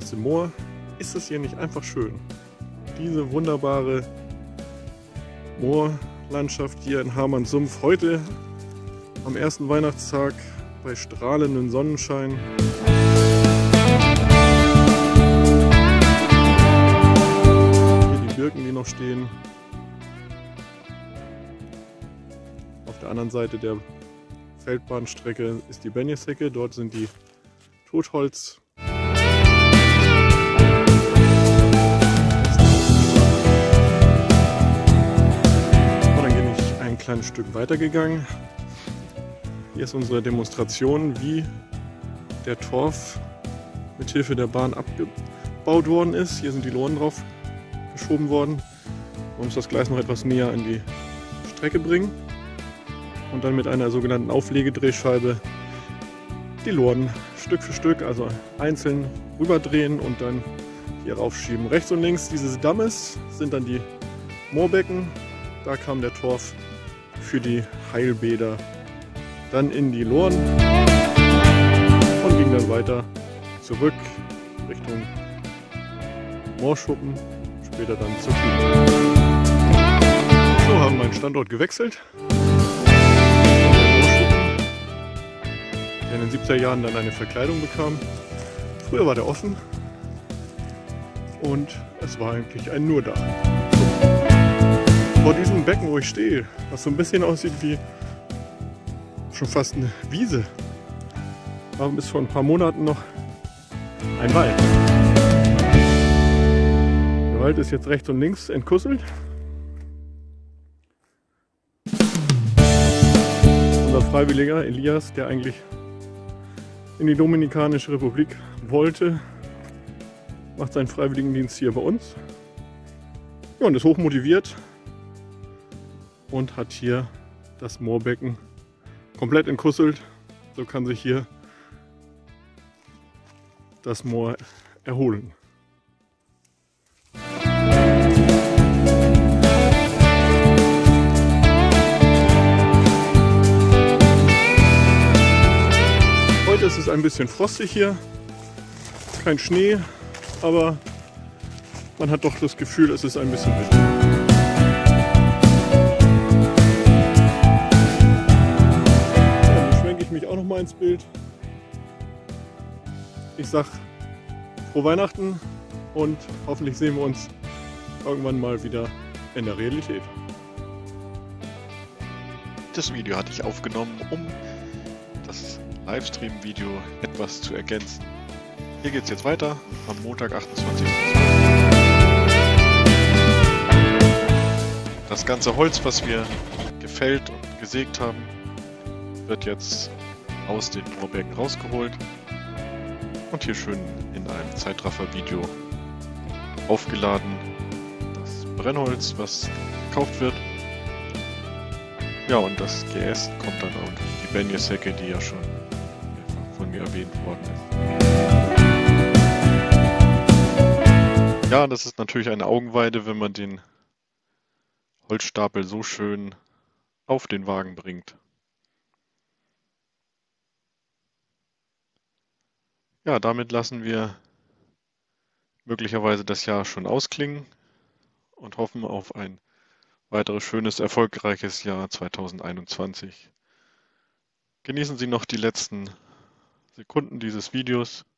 aus dem Moor. Ist es hier nicht einfach schön? Diese wunderbare Moorlandschaft hier in Hamann-Sumpf. Heute am ersten Weihnachtstag bei strahlendem Sonnenschein. Hier die Birken, die noch stehen. Auf der anderen Seite der Feldbahnstrecke ist die Benjeshecke. Dort sind die Totholz. Ein kleines Stück weitergegangen. Hier ist unsere Demonstration, wie der Torf mit Hilfe der Bahn abgebaut worden ist. Hier sind die Loren drauf geschoben worden. Man muss das Gleis noch etwas näher an die Strecke bringen und dann mit einer sogenannten Auflegedrehscheibe die Loren Stück für Stück, also einzeln rüberdrehen und dann hier raufschieben. Rechts und links dieses Dammes sind dann die Moorbecken. Da kam der Torf für die Heilbäder dann in die Loren und ging dann weiter zurück Richtung Moorschuppen, später dann zur Kühe. So, haben wir einen Standort gewechselt. Der in den 70er Jahren dann eine Verkleidung bekam. Früher war der offen und es war eigentlich ein nur da. Vor diesem Becken, wo ich stehe, was so ein bisschen aussieht wie schon fast eine Wiese, war bis vor ein paar Monaten noch ein Wald. Der Wald ist jetzt rechts und links entkusselt. Unser Freiwilliger Elias, der eigentlich in die Dominikanische Republik wollte, macht seinen Freiwilligendienst hier bei uns. Ja, und ist hochmotiviert und hat hier das Moorbecken komplett entkusselt. So kann sich hier das Moor erholen. Heute ist es ein bisschen frostig hier, kein Schnee, aber man hat doch das Gefühl, es ist ein bisschen windig. Mich auch noch mal ins Bild. Ich sag frohe Weihnachten und hoffentlich sehen wir uns irgendwann mal wieder in der Realität. Das Video hatte ich aufgenommen, um das Livestream-Video etwas zu ergänzen. Hier geht es jetzt weiter am Montag, 28. Das ganze Holz, was wir gefällt und gesägt haben, wird jetzt aus den Moorbecken rausgeholt und hier schön in einem Zeitraffer-Video aufgeladen. Das Brennholz, was gekauft wird. Ja, und das Geäst kommt dann auch die Benjeshecke, die ja schon mehrfach von mir erwähnt worden ist. Ja, das ist natürlich eine Augenweide, wenn man den Holzstapel so schön auf den Wagen bringt. Ja, damit lassen wir möglicherweise das Jahr schon ausklingen und hoffen auf ein weiteres schönes, erfolgreiches Jahr 2021. Genießen Sie noch die letzten Sekunden dieses Videos.